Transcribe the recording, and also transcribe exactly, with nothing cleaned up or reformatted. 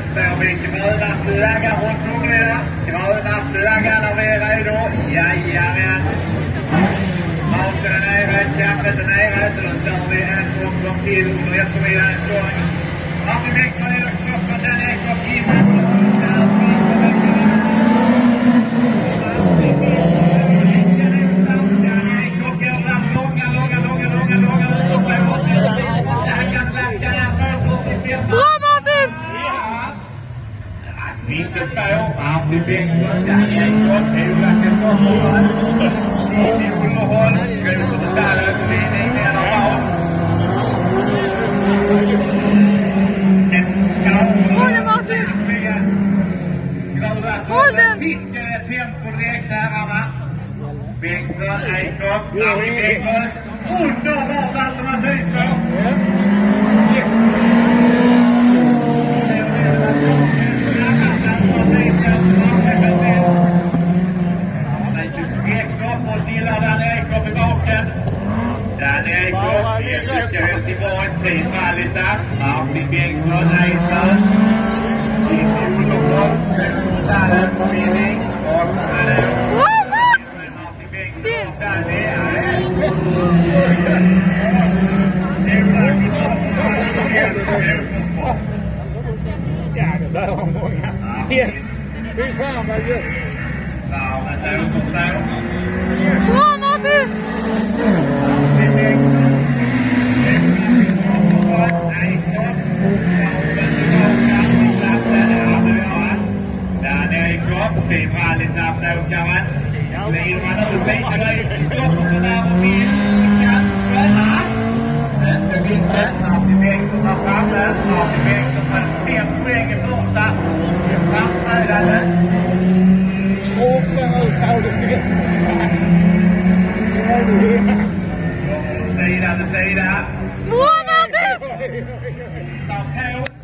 Så vi till brödernas flagga runt Uggla. Till brödernas flagga levererar ju då. Jajamän. Maten är nere, kaffet är nere. Så då kör vi en omgång till under eftermiddagens gång. Martin Bengtsson är också från den Ekropp Kimmen. Inte på Martin Bengtsson, Daniel Ekropp, Olaken Forsson, Nini Underhåll, Grusor Stallövervinning, menar jag. Håll den Martin! Håll den! Vilken är tempo direkt herrarna. Bengtsson, Ekropp, Martin Bengtsson. Underbart alternativ då. Yes! Daniel Ekropp, Jessica Helsingborg, Tid Malita, Martin Bengtsson, Eislös, Nini Underhåll, Stallövervinning och Martin Bengtsson, Daniel. Ja, det där var många. Yes! Fy fan vad gött! Ja, men det är understånd. Bra Martin! Martin Bengtsson. Daniel Ekropp, Tid Malita, åkaren. Glider man ut lite nu, stoppar så där och vill. Kanske. Inte vinner. Martin Bengtsson har framme. Martin Bengtsson har fem poäng i första. Framträdande. Åkar ut här och det Sida till sida. Bra Martin! Start på.